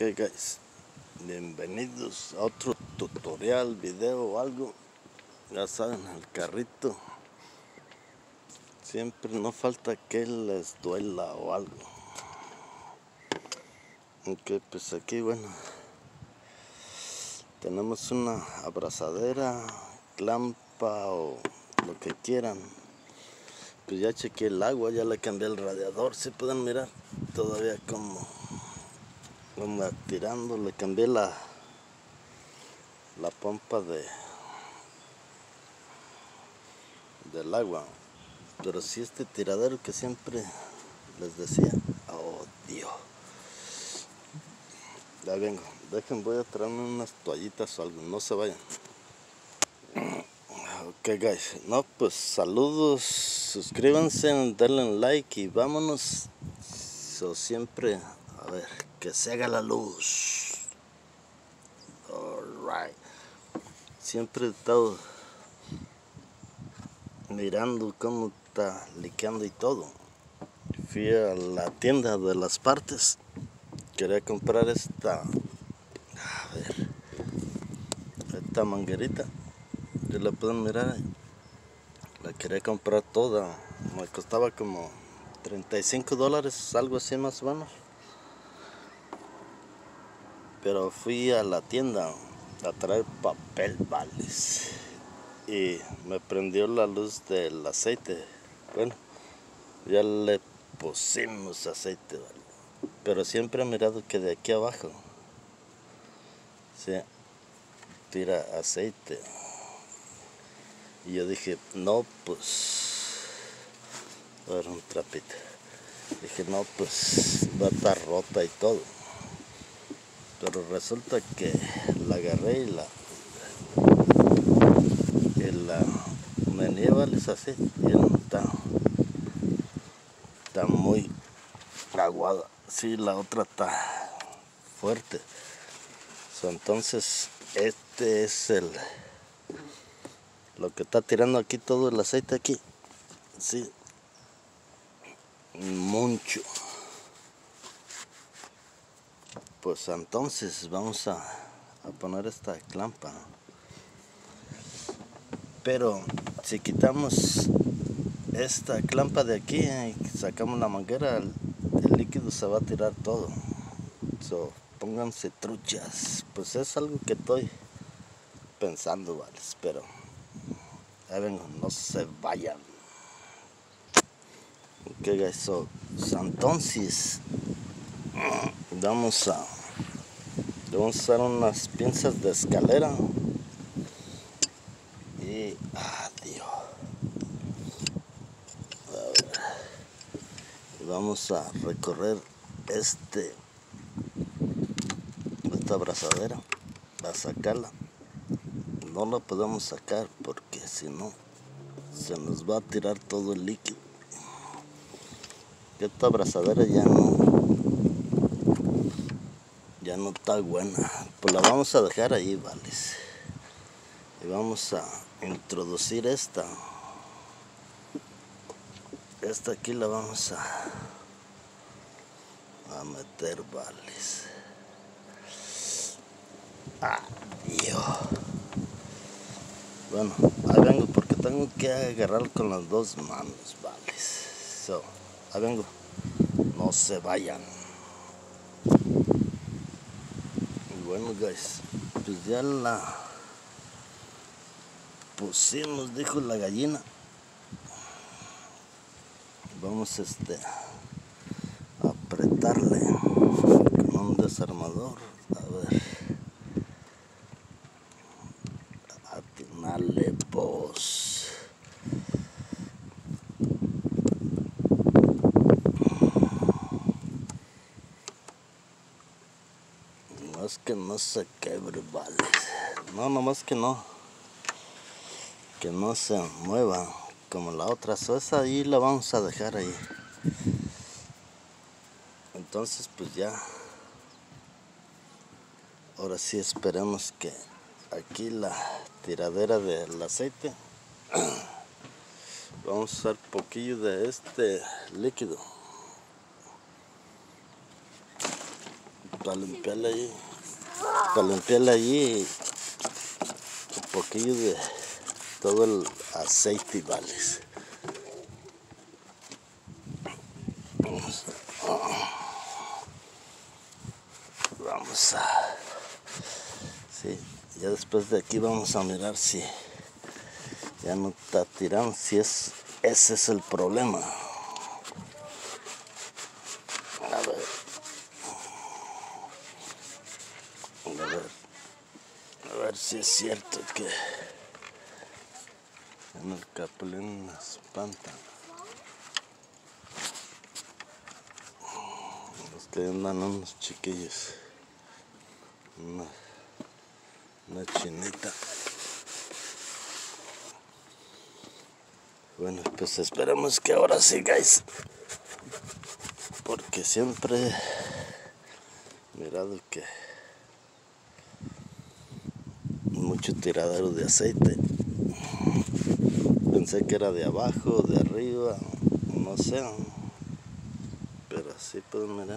Ok guys, bienvenidos a otro tutorial, video o algo. Ya saben, el carrito siempre no falta que les duela o algo. Ok, pues aquí bueno, tenemos una abrazadera, clampa o lo que quieran. Pues ya chequeé el agua, ya le cambié el radiador, si pueden mirar todavía como anda tirando. Le cambié la pompa del agua, pero si este tiradero que siempre les decía, oh Dios. Ya vengo, voy a traerme unas toallitas o algo, no se vayan. Ok guys, no pues saludos, suscríbanse, denle like y vámonos. Siempre, a ver, que se haga la luz. Alright. Siempre he estado mirando cómo está liqueando y todo. Fui a la tienda de las partes, quería comprar esta manguerita, ya la pueden mirar ahí. La quería comprar toda, me costaba como $35, algo así más o menos. Pero fui a la tienda a traer papel vales y me prendió la luz del aceite. Bueno, ya le pusimos aceite, ¿vale? Pero siempre he mirado que de aquí abajo se tira aceite. Y yo dije, no, pues, a ver, un trapito. Dije, no, pues, va a estar rota y todo. Pero resulta que la agarré y la menea, vale, es así. Y no está muy aguada. Sí, la otra está fuerte. Entonces, este es lo que está tirando aquí todo el aceite aquí. Sí, mucho. Pues entonces vamos a poner esta clampa. Pero si quitamos esta clampa de aquí y sacamos la manguera, el líquido se va a tirar todo. Pónganse truchas. Pues es algo que estoy pensando, vale. Pero ya vengo, no se vayan. Ok guys, entonces vamos a usar unas pinzas de escalera y adiós. Vamos a recorrer esta abrazadera, a sacarla. No la podemos sacar porque si no se nos va a tirar todo el líquido. Esta abrazadera ya no está buena, pues la vamos a dejar ahí, vale. Y vamos a introducir esta aquí, la vamos a meter, vales. Adiós. Bueno, ahí vengo porque tengo que agarrar con las dos manos, vales. Ahí vengo, no se vayan. Y bueno guys, pues ya la pusimos, dijo la gallina. Vamos a apretarle con un desarmador, a ver, atinarle pues. No es que no se quebre, vale. No, nomás que no se mueva como la otra. Esa ahí la vamos a dejar ahí. Entonces pues ya, ahora sí esperemos que aquí la tiradera del aceite, vamos a usar poquillo de líquido. para limpiarle allí un poquillo de todo el aceite, vales. Vamos a... Sí, ya después de aquí vamos a mirar si ya no está tirando, si ese es el problema. A ver si es cierto que en el capulín nos espantan. Los que andan unos chiquillos. Una chinita. Bueno, pues esperamos que ahora sí, guys. Porque siempre he mirado que mucho tiradero de aceite. Pensé que era de abajo, de arriba, no sé. Pero así pueden mirar.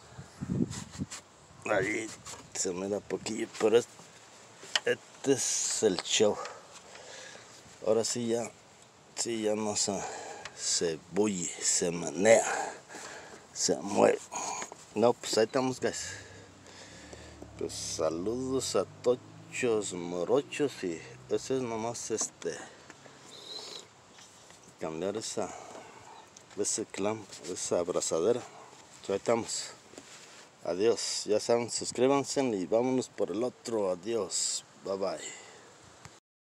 Allí se mira poquillo, pero este es el show. Ahora sí ya no se bulle, se manea, se mueve. No, pues ahí estamos, guys. Pues saludos a tochos, morochos, y eso es nomás cambiar ese clamp, esa abrazadera. Ahí estamos. Adiós, ya saben, suscríbanse y vámonos por el otro. Adiós, bye bye.